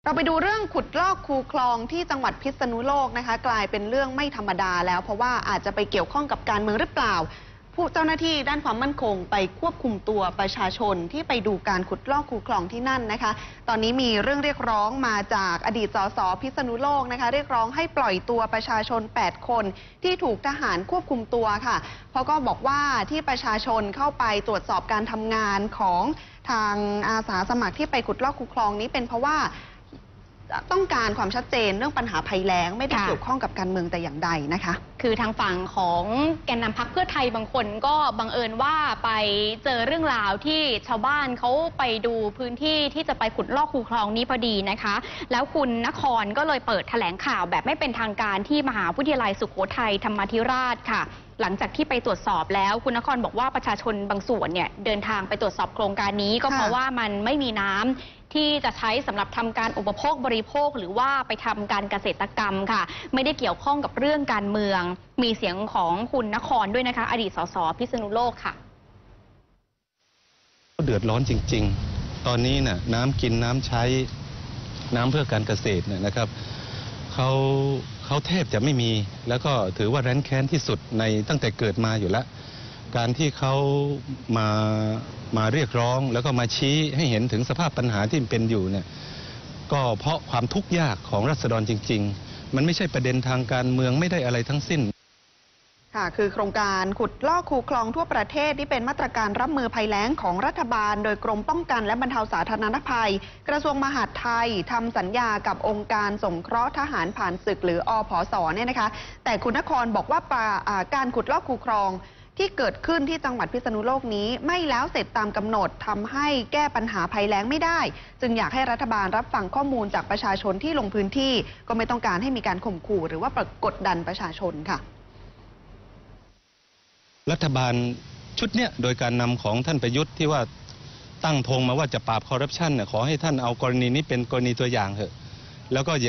เราไปดูเรื่องขุดลอกคูคลองที่จังหวัดพิษณุโลกนะคะกลายเป็นเรื่องไม่ธรรมดาแล้วเพราะว่าอาจจะไปเกี่ยวข้องกับการเมืองหรือเปล่าผู้เจ้าหน้าที่ด้านความมั่นคงไปควบคุมตัวประชาชนที่ไปดูการขุดลอกคูคลองที่นั่นนะคะตอนนี้มีเรื่องเรียกร้องมาจากอดีตสสพิษณุโลกนะคะเรียกร้องให้ปล่อยตัวประชาชน8คนที่ถูกทหารควบคุมตัวค่ะเพราะก็บอกว่าที่ประชาชนเข้าไปตรวจสอบการทำงานของทางอาสาสมัครที่ไปขุดลอกคูคลองนี้เป็นเพราะว่าต้องการความชัดเจนเรื่องปัญหาภัยแล้งไม่ได้เกี่ยวข้องกับการเมืองแต่อย่างใดนะคะคือทางฝั่งของแกนนำพรรคเพื่อไทยบางคนก็บังเอิญว่าไปเจอเรื่องราวที่ชาวบ้านเขาไปดูพื้นที่ที่จะไปขุดลอกคูคลองนี้พอดีนะคะแล้วคุณนครก็เลยเปิดแถลงข่าวแบบไม่เป็นทางการที่มหาวิทยาลัยสุโขทัยธรรมาธิราชค่ะหลังจากที่ไปตรวจสอบแล้วคุณนครบอกว่าประชาชนบางส่วนเนี่ยเดินทางไปตรวจสอบโครงการนี้ก็เพราะว่ามันไม่มีน้ำที่จะใช้สำหรับทำการอุปโภคบริโภคหรือว่าไปทำการเกษตรกรรมค่ะไม่ได้เกี่ยวข้องกับเรื่องการเมืองมีเสียงของคุณนครด้วยนะคะอดีตสสพิษณุโลกค่ะเดือดร้อนจริงๆตอนนี้น่ะน้ำกินน้ำใช้น้ำเพื่อการเกษตรเนี่ยนะครับเขาแทบจะไม่มีแล้วก็ถือว่าแร้นแค้นที่สุดในตั้งแต่เกิดมาอยู่แล้วการที่เขามาเรียกร้องแล้วก็มาชี้ให้เห็นถึงสภาพปัญหาที่เป็นอยู่เนี่ยก็เพราะความทุกข์ยากของราษฎรจริงๆมันไม่ใช่ประเด็นทางการเมืองไม่ได้อะไรทั้งสิ้นค่ะคือโครงการขุดลอกคูคลองทั่วประเทศที่เป็นมาตรการรับมือภัยแล้งของรัฐบาลโดยกรมป้องกันและบรรเทาสาธารณภัยกระทรวงมหาดไทยทำสัญญากับองค์การสงเคราะห์ทหารผ่านศึกหรืออผส.เนี่ยนะคะแต่คุณนครบอกว่าการขุดลอกคูคลองที่เกิดขึ้นที่จังหวัดพิษณุโลกนี้ไม่แล้วเสร็จตามกำหนดทำให้แก้ปัญหาภัยแล้งไม่ได้จึงอยากให้รัฐบาลรับฟังข้อมูลจากประชาชนที่ลงพื้นที่ก็ไม่ต้องการให้มีการข่มขู่หรือว่ากดดันประชาชนค่ะรัฐบาลชุดเนี้ยโดยการนำของท่านประยุทธ์ที่ว่าตั้งธงมาว่าจะปราบคอร์รัปชันเนี่ยขอให้ท่านเอากรณีนี้เป็นกรณีตัวอย่างเถอะแล้วก็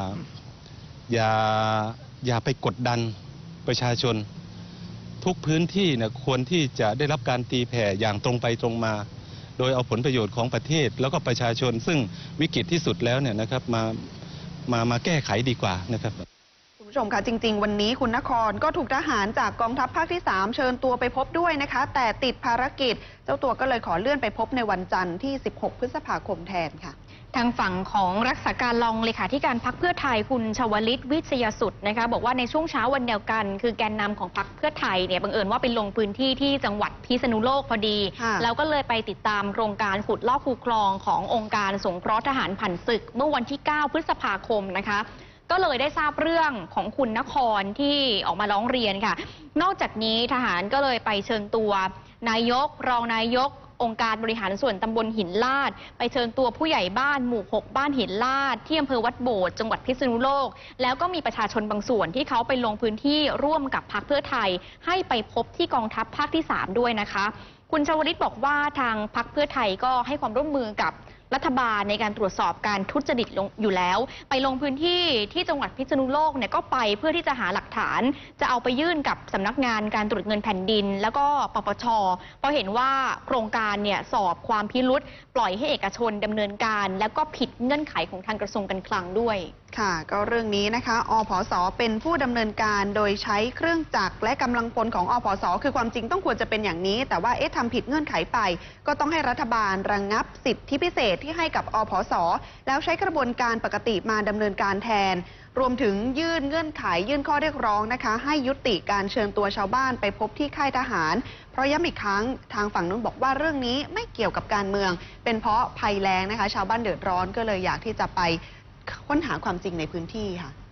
อย่าไปกดดันประชาชนทุกพื้นที่เนี่ยควรที่จะได้รับการตีแผ่อย่างตรงไปตรงมาโดยเอาผลประโยชน์ของประเทศแล้วก็ประชาชนซึ่งวิกฤตที่สุดแล้วเนี่ยนะครับมาแก้ไขดีกว่านะครับคุณผู้ชมคะจริงๆวันนี้คุณนครก็ถูกทหารจากกองทัพภาคที่3เชิญตัวไปพบด้วยนะคะแต่ติดภารกิจเจ้าตัวก็เลยขอเลื่อนไปพบในวันจันทร์ที่16พฤษภาคมแทนค่ะทางฝั่งของรักษาการรองเลขาธิการพรรคเพื่อไทยคุณชวลิตวิชยสุดนะคะบอกว่าในช่วงเช้าวันเดียวกันคือแกนนำของพรรคเพื่อไทยเนี่ยบังเอิญว่าไปลงพื้นที่ที่จังหวัดพิษณุโลกพอดีแล้วก็เลยไปติดตามโครงการขุดลอกคูคลองขององค์การสงเคราะห์ทหารผ่านศึกเมื่อวันที่9พฤษภาคมนะคะก็เลยได้ทราบเรื่องของคุณนครที่ออกมาร้องเรียนค่ะนอกจากนี้ทหารก็เลยไปเชิญตัวนายกรองนายกองค์การบริหารส่วนตำบลหินลาดไปเชิญตัวผู้ใหญ่บ้านหมู่6บ้านหินลาดที่อำเภอวัดโบสถ์จังหวัดพิษณุโลกแล้วก็มีประชาชนบางส่วนที่เขาไปลงพื้นที่ร่วมกับพรรคเพื่อไทยให้ไปพบที่กองทัพภาคที่3ด้วยนะคะคุณชวลิตบอกว่าทางพรรคเพื่อไทยก็ให้ความร่วมมือกับรัฐบาลในการตรวจสอบการทุจริตอยู่แล้วไปลงพื้นที่ที่จังหวัดพิษณุโลกเนี่ยก็ไปเพื่อที่จะหาหลักฐานจะเอาไปยื่นกับสำนักงานการตรวจเงินแผ่นดินแล้วก็ปปช.เพราะเห็นว่าโครงการเนี่ยสอบความพิรุษปล่อยให้เอกชนดำเนินการแล้วก็ผิดเงื่อนไขของทางกระทรวงการคลังด้วยค่ะก็เรื่องนี้นะคะอผส.เป็นผู้ดำเนินการโดยใช้เครื่องจักรและกำลังพลของอผส.คือความจริงต้องควรจะเป็นอย่างนี้แต่ว่าทำผิดเงื่อนไขไปก็ต้องให้รัฐบาลระงับสิทธิพิเศษที่ให้กับอผส.แล้วใช้กระบวนการปกติมาดำเนินการแทนรวมถึงยื่นเงื่อนไขยื่นข้อเรียกร้องนะคะให้ยุติการเชิญตัวชาวบ้านไปพบที่ค่ายทหารเพราะย้ำอีกครั้งทางฝั่งนู้นบอกว่าเรื่องนี้ไม่เกี่ยวกับการเมืองเป็นเพราะภัยแล้งนะคะชาวบ้านเดือดร้อนก็เลยอยากที่จะไปค้นหาความจริงในพื้นที่ค่ะ